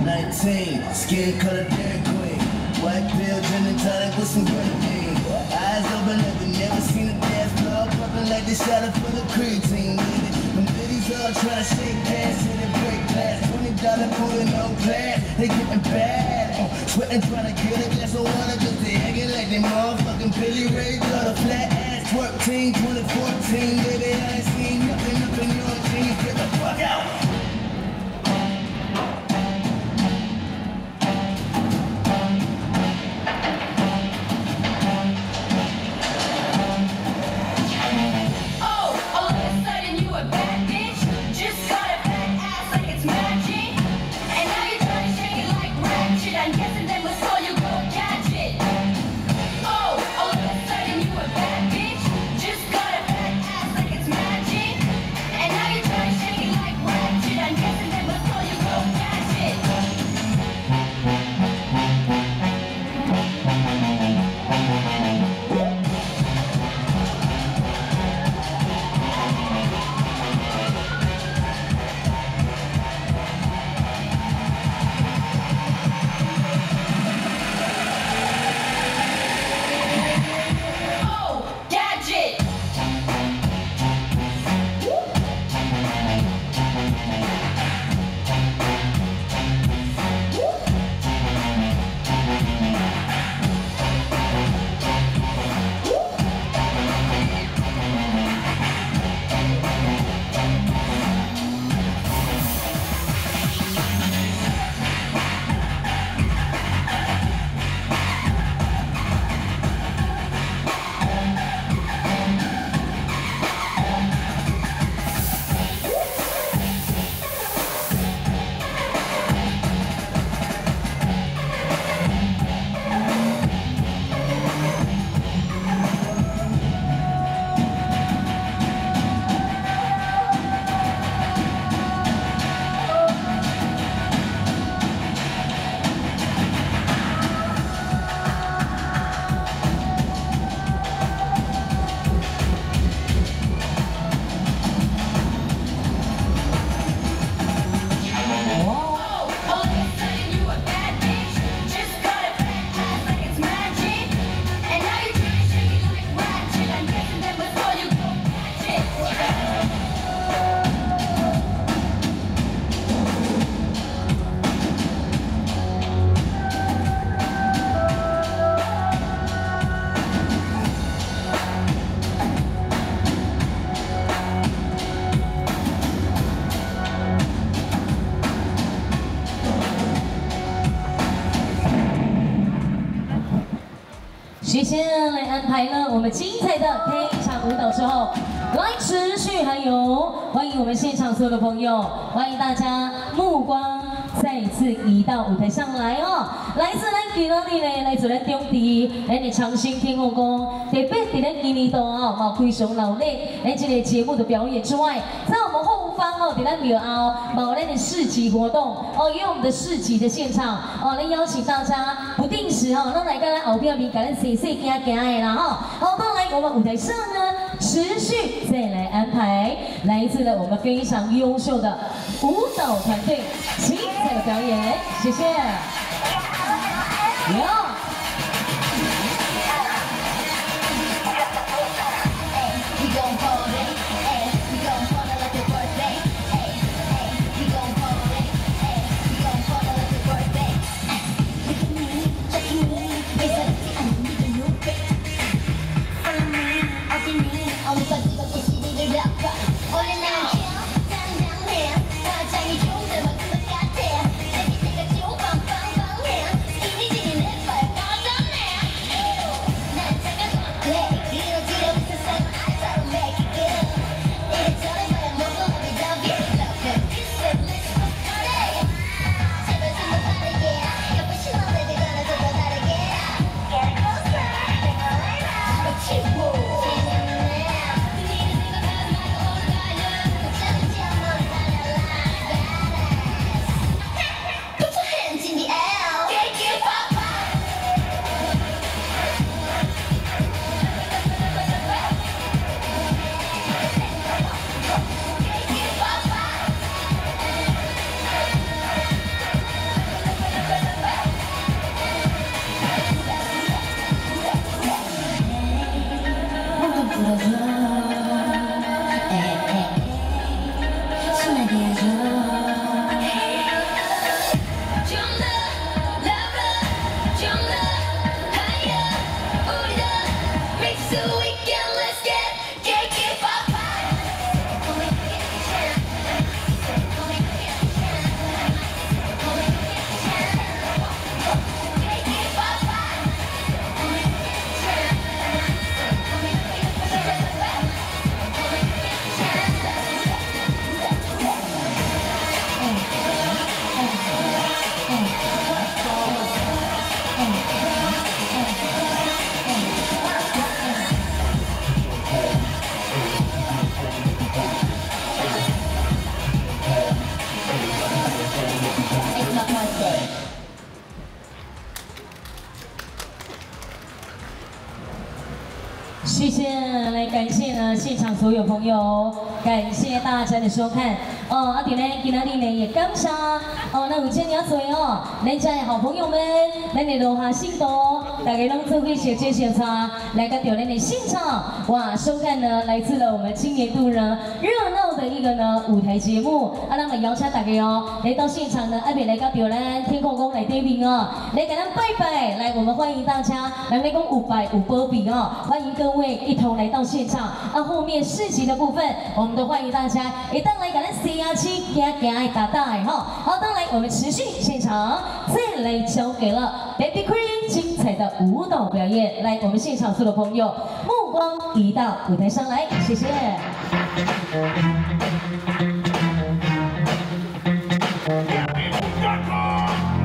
19, skin color Dairy Queen. White pill, gin and tonic with some grenadine. Eyes open up and never seen a dance floor popping like they shot up for the creatine. Them biddies all tryna shake ass and then break glass. $20 food in no class, they getting bad. Sweating tryna get a glass of water cause they acting like they motherfucking Billy Ray. Got a flat ass twerk team, 2014. Baby, I ain't seen nothing up in your jeans. Get the fuck out! 谢谢来安排了我们精彩的开场舞蹈之后，来持续还有欢迎我们现场所有的朋友，欢迎大家目光再次移到舞台上来哦。来自咱今仔日呢，来自咱中地，咱的长兴天后宫，特别在咱今年度啊，嘛非常劳累，咱这个节目的表演之外，在我们后方哦，在咱庙后，嘛咱的市集活动哦，也有我们的市集的现场哦，来邀请大家不定时哦，咱来跟咱后边面，给咱细细行行的啦哈。好，当然我们舞台上呢，持续再来安排来自了我们非常优秀的舞蹈团队精彩的表演，谢谢。有。 我谢谢，来感谢呢现场所有朋友，感谢大家的收看。哦，今天呢也感谢那有这么多哦，咱家的好朋友们，咱的罗下信徒，大家拢做伙小接小差，来到咱的现场，哇，收看呢来自了我们今年度呢热闹的一个呢舞台节目，那么邀请大家哦来到现场呢，来到咱天后宫来对面哦，来给咱拜拜，来我们欢迎大家，来讲有拜有保庇哦，欢迎各位一同来到现场。后面市集的部分，我们都欢迎大家一旦来给咱C R 七行爱打打的哈。好，当然我们持续现场，再来交给了 Baby Queen 精彩的舞蹈表演。来，我们现场所有的朋友，目光移到舞台上来，谢谢。 Happy